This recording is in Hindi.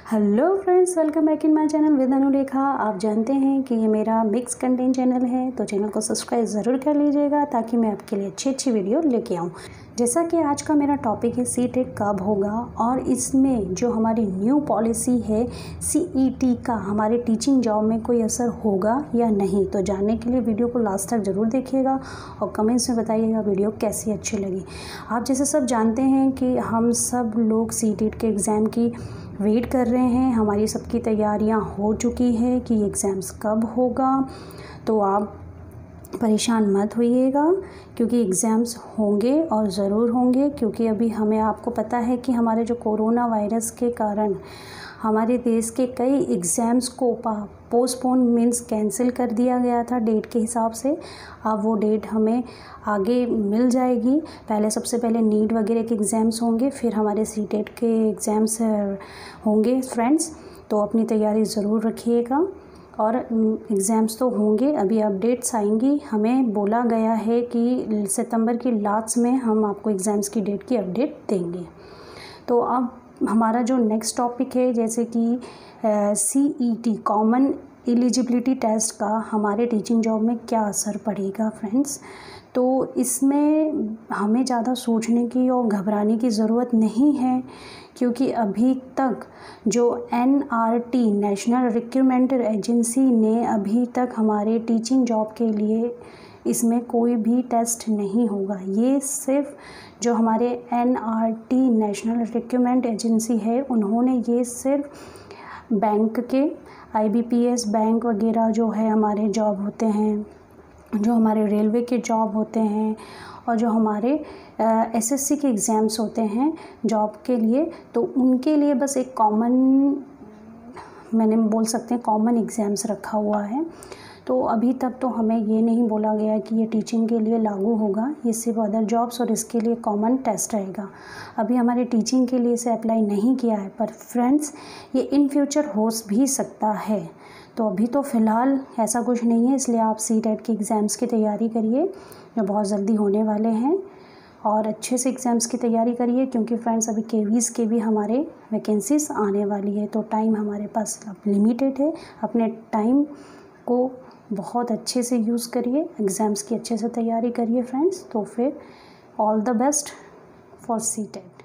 Hello friends, welcome back in my channel with Anurekha. आप जानते हैं कि ये मेरा मिक्स कंटेंट चैनल है, तो चैनल को सब्सक्राइब ज़रूर कर लीजिएगा ताकि मैं आपके लिए अच्छी वीडियो लेके आऊँ। जैसा कि आज का मेरा टॉपिक है सीटेट कब होगा और इसमें जो हमारी न्यू पॉलिसी है सीईटी का हमारे टीचिंग जॉब में कोई असर होगा या नहीं, तो जानने के लिए वीडियो को लास्ट तक ज़रूर देखिएगा और कमेंट्स में बताइएगा वीडियो कैसी अच्छी लगी। आप जैसे सब जानते हैं कि हम सब लोग सीटेट के एग्ज़ाम की वेट कर रहे हैं, हमारी सबकी तैयारियां हो चुकी है कि एग्ज़ाम्स कब होगा। तो आप परेशान मत होइएगा क्योंकि एग्ज़ाम्स होंगे और ज़रूर होंगे, क्योंकि अभी हमें आपको पता है कि हमारे जो कोरोना वायरस के कारण हमारे देश के कई एग्ज़ाम्स को पोस्टपोन मीन्स कैंसिल कर दिया गया था डेट के हिसाब से। अब वो डेट हमें आगे मिल जाएगी। सबसे पहले नीट वगैरह के एग्ज़ाम्स होंगे, फिर हमारे सीटेट के एग्ज़ाम्स होंगे फ्रेंड्स। तो अपनी तैयारी ज़रूर रखिएगा और एग्ज़ाम्स तो होंगे, अभी अपडेट्स आएंगी। हमें बोला गया है कि सितंबर की लास्ट में हम आपको एग्ज़ाम्स की डेट की अपडेट देंगे। तो अब हमारा जो नेक्स्ट टॉपिक है, जैसे कि सीईटी कॉमन एलिजिबिलिटी टेस्ट का हमारे टीचिंग जॉब में क्या असर पड़ेगा फ्रेंड्स। तो इसमें हमें ज़्यादा सोचने की और घबराने की ज़रूरत नहीं है, क्योंकि अभी तक जो एनआरटी नेशनल रिक्रूटमेंट एजेंसी ने अभी तक हमारे टीचिंग जॉब के लिए इसमें कोई भी टेस्ट नहीं होगा। ये सिर्फ जो हमारे एनआरटी नेशनल रिक्रूटमेंट एजेंसी है, उन्होंने ये सिर्फ बैंक के आईबीपीएस बैंक वगैरह जो है हमारे जॉब होते हैं, जो हमारे रेलवे के जॉब होते हैं और जो हमारे एसएससी के एग्ज़ाम्स होते हैं जॉब के लिए, तो उनके लिए बस एक कॉमन, मैंने बोल सकते हैं कॉमन एग्ज़ाम्स रखा हुआ है। तो अभी तक तो हमें ये नहीं बोला गया कि ये टीचिंग के लिए लागू होगा, ये सिर्फ अदर जॉब्स और इसके लिए कॉमन टेस्ट रहेगा। अभी हमारे टीचिंग के लिए इसे अप्लाई नहीं किया है, पर फ्रेंड्स ये इन फ्यूचर हो भी सकता है। तो अभी तो फ़िलहाल ऐसा कुछ नहीं है, इसलिए आप सीटेट के एग्ज़ाम्स की तैयारी करिए जो बहुत जल्दी होने वाले हैं, और अच्छे से एग्ज़ाम्स की तैयारी करिए, क्योंकि फ्रेंड्स अभी केवीज़ के भी हमारे वैकेंसीज आने वाली है। तो टाइम हमारे पास लिमिटेड है, अपने टाइम को बहुत अच्छे से यूज़ करिए, एग्ज़ाम्स की अच्छे से तैयारी करिए फ्रेंड्स। तो फिर all the best for CTET.